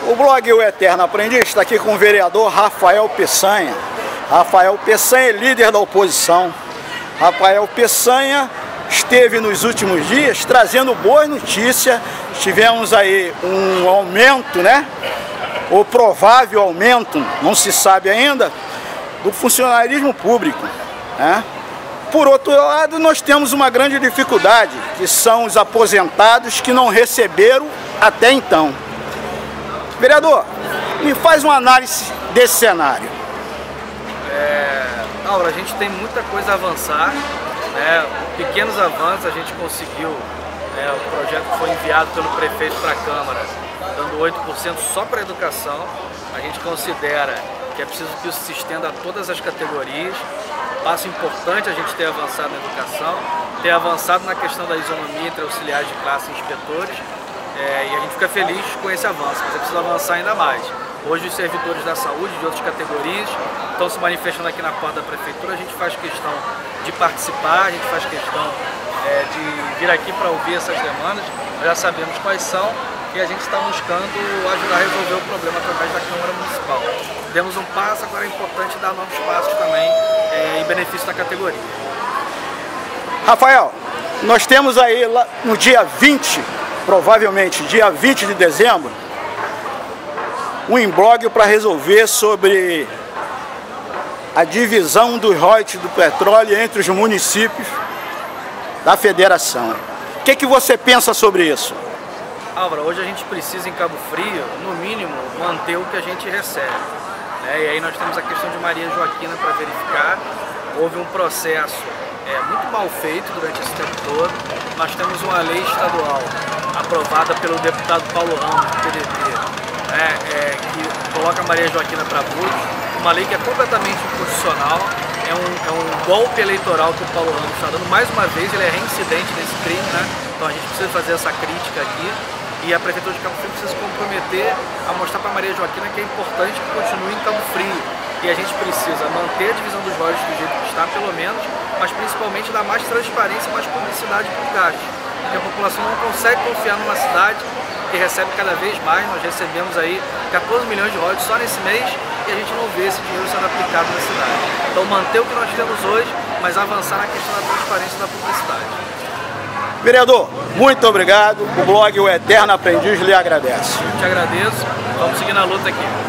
O blog O Eterno Aprendiz está aqui com o vereador Rafael Peçanha. Rafael Peçanha é líder da oposição. Rafael Peçanha esteve nos últimos dias trazendo boas notícias. Tivemos aí um aumento, né? O provável aumento, não se sabe ainda, do funcionarismo público, né? Por outro lado, nós temos uma grande dificuldade, que são os aposentados que não receberam até então. Vereador, me faz uma análise desse cenário. Aura, a gente tem muita coisa a avançar, né? Pequenos avanços a gente conseguiu, o projeto foi enviado pelo prefeito para a Câmara, dando 8% só para a educação. A gente considera que é preciso que isso se estenda a todas as categorias. Passo importante a gente ter avançado na educação, ter avançado na questão da isonomia entre auxiliares de classe e inspetores, e a gente fica feliz com esse avanço, mas é preciso avançar ainda mais. Hoje os servidores da saúde de outras categorias estão se manifestando aqui na porta da prefeitura. A gente faz questão de participar, a gente faz questão de vir aqui para ouvir essas demandas. Nós já sabemos quais são e a gente está buscando ajudar a resolver o problema através da Câmara Municipal. Demos um passo, agora é importante dar novos passos também em benefício da categoria. Rafael, nós temos aí lá no dia 20, provavelmente dia 20 de dezembro, um imbróglio para resolver sobre a divisão dos royalties do petróleo entre os municípios da federação. O que você pensa sobre isso? Álvaro, hoje a gente precisa em Cabo Frio, no mínimo, manter o que a gente recebe, né? E aí nós temos a questão de Maria Joaquina para verificar. Houve um processo muito mal feito durante esse tempo todo. Nós temos uma lei estadual aprovada pelo deputado Paulo Ramos, do PDT, que coloca Maria Joaquina para abuso, uma lei que é completamente inconstitucional, é um golpe eleitoral que o Paulo Ramos está dando. Mais uma vez, ele é reincidente nesse crime, né? Então a gente precisa fazer essa crítica aqui, e a Prefeitura de Cabo Frio precisa se comprometer a mostrar para Maria Joaquina que é importante que continue em Cabo Frio, e a gente precisa manter a divisão dos royalties do jeito que está, pelo menos, mas principalmente dar mais transparência e mais publicidade para os gastos, porque a população não consegue confiar numa cidade que recebe cada vez mais. Nós recebemos aí 14 milhões de royalties só nesse mês e a gente não vê esse dinheiro sendo aplicado na cidade. Então manter o que nós temos hoje, mas avançar na questão da transparência e da publicidade. Vereador, muito obrigado. O blog O Eterno Aprendiz lhe agradece. Eu te agradeço. Vamos seguir na luta aqui.